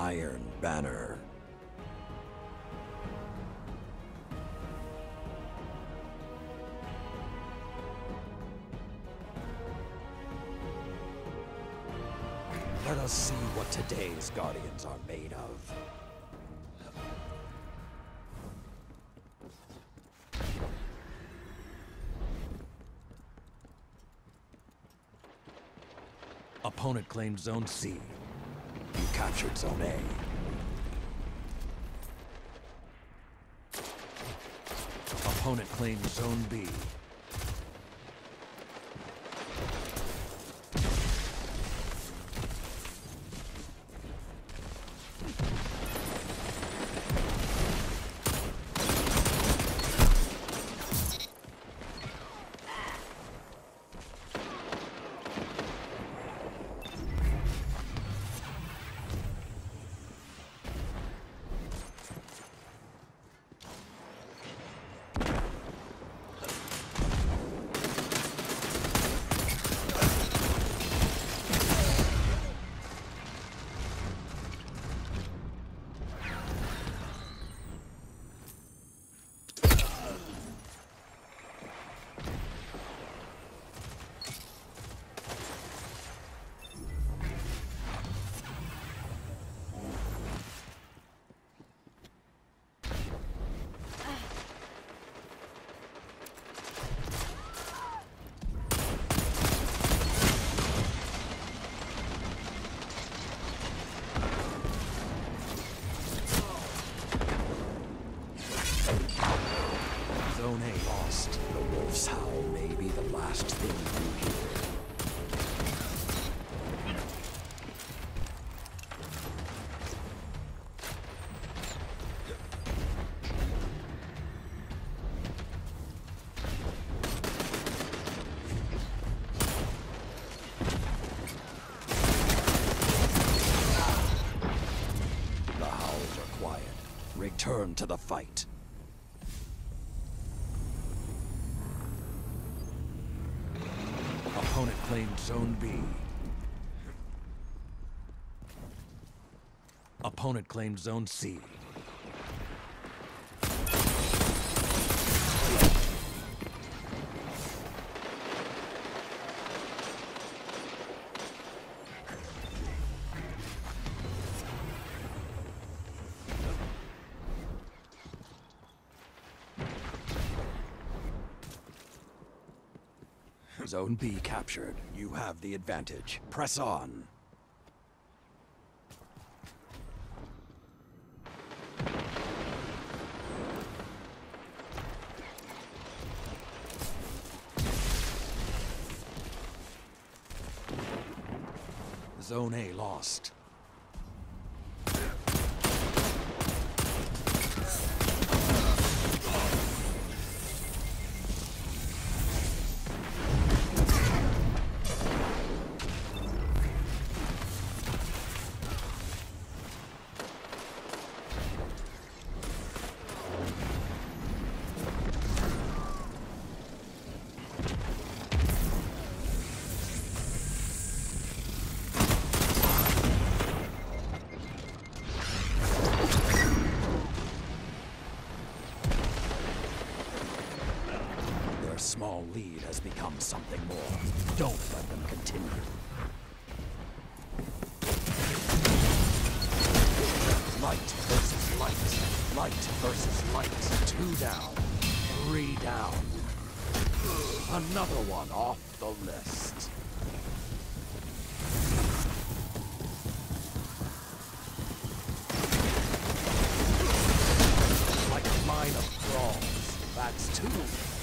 Iron Banner. Let us see what today's Guardians are made of. Opponent claimed Zone C. You captured Zone A. Opponent claimed Zone B. Zone A lost. The wolf's howl may be the last thing you hear. The howls are quiet. Return to the fight. Opponent claimed Zone B. Opponent claimed Zone C. Zone B captured. You have the advantage. Press on. Zone A lost. Small lead has become something more. Don't let them continue. Light versus light. Light versus light. 2 down. 3 down. Another one off the list. Like a line of thralls. That's 2.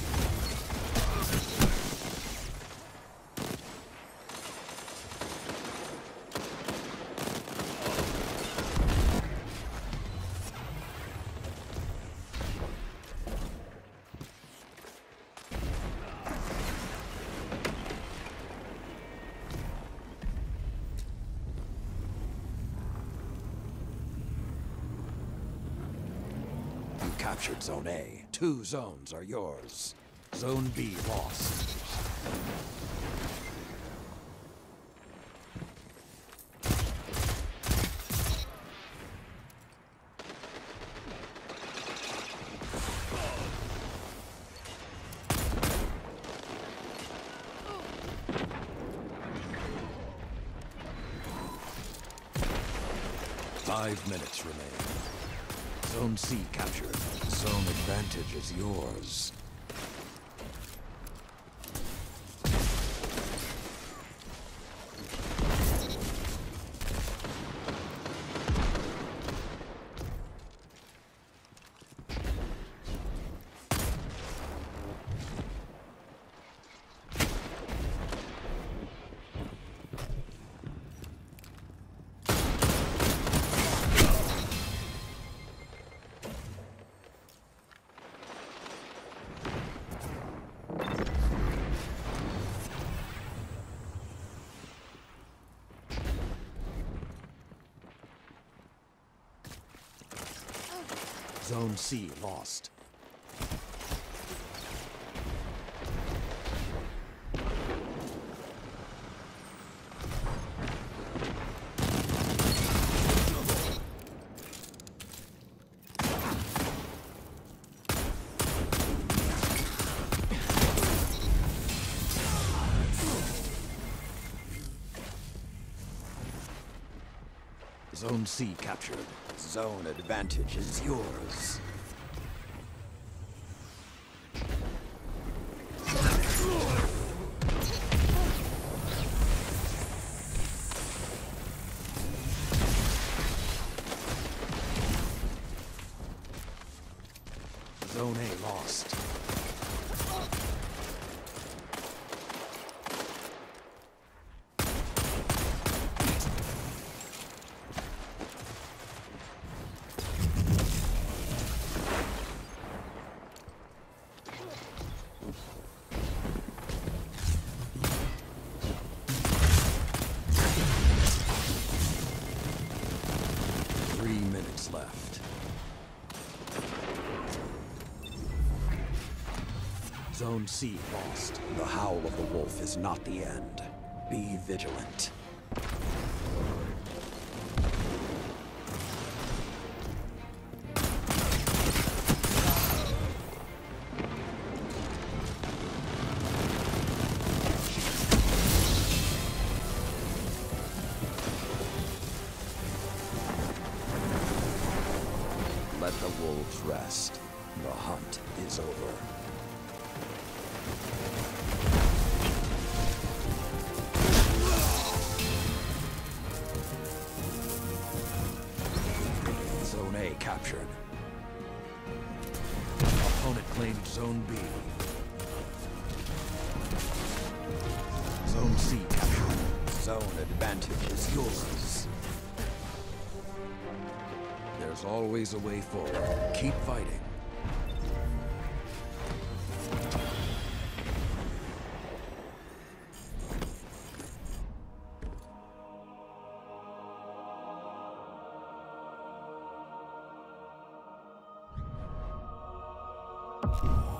Captured Zone A. 2 zones are yours. Zone B lost. 5 minutes remain. Zone C captured. Zone advantage is yours. Zone C lost. Zone C captured. Zone advantage is yours. Zone A lost. Left. Zone C lost. The howl of the wolf is not the end. Be vigilant. Let the wolves rest. The hunt is over. Zone A captured. Opponent claimed Zone B. Zone C captured. Zone advantage is yours. There's always a way forward. Keep fighting. You